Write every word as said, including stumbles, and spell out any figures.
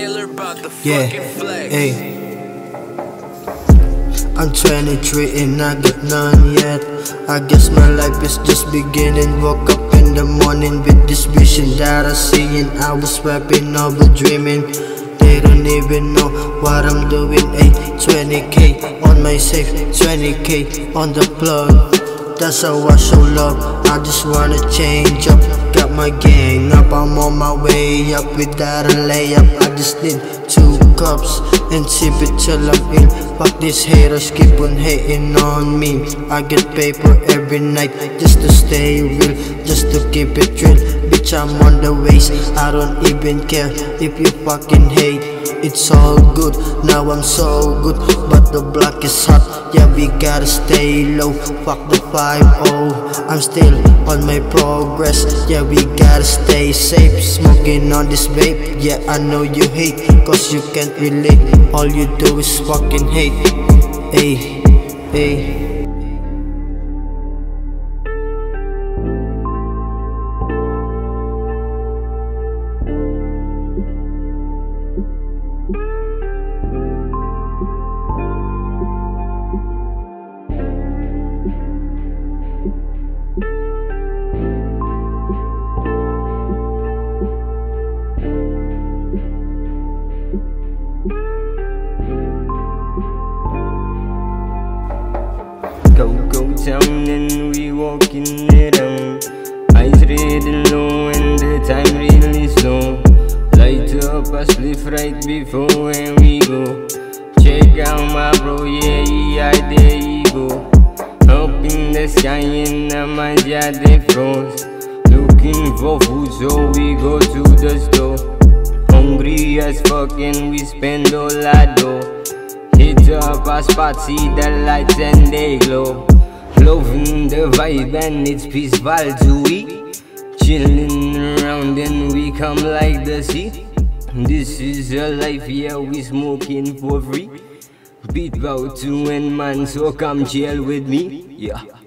Taylor about the Yeah, fucking flex. hey. I'm twenty-three and I got none yet. I guess my life is just beginning. Woke up in the morning with this vision that I see, and I was rapping over dreaming. They don't even know what I'm doing. Ay, twenty K on my safe, twenty K on the plug. That's how I show love. I just wanna change up. Got my gang up, I'm on my way up without a layup. I just need two cups and sip it till I'm in. Fuck these haters, keep on hating on me. I get paper every night just to stay real, just to keep it real. Bitch, I'm on the waist, I don't even care if you fucking hate. It's all good, now I'm so good, but the block is hot. Yeah, we gotta stay low, fuck the five oh. I'm still on my progress, yeah, we gotta stay safe. Smoking on this vape, yeah, I know you hate, cause you can't relate. All you do is fucking hate. Hey, hey. Go, go town and we walking it out. Eyes reading low and the time really slow. Light up a spliff right before when we go. Check out my bro, yeah, yeah, there you go. Up in the sky and the Maja they froze. Looking for food so we go to the store. Hungry as fuck and we spend all our dough. Hit up a spot, see the lights and they glow. Loving the vibe and it's peaceful to we. Chilling around and we come like the sea. This is a life, yeah, we smoking for free. Beat bout to end man, so come chill with me, yeah.